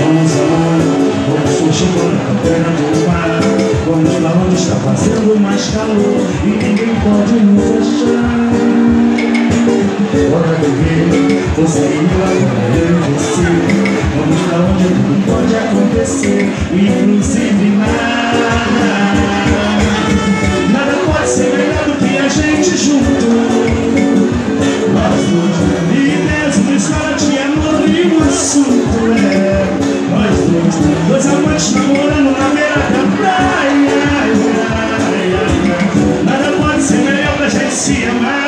Vamos aonde? Vamos fugir na caverna do mar. Vamos pra onde está fazendo mais calor e ninguém pode nos achar. Bora beber, você e eu, agora eu e você. Vamos pra onde tudo pode acontecer, inclusive nada. Nada pode ser melhor do que a gente junto. Nós dois, e mesmo escola de amor e um assunto é nós dois amantes namorando na beira da praia. Nada pode ser melhor pra gente se amar.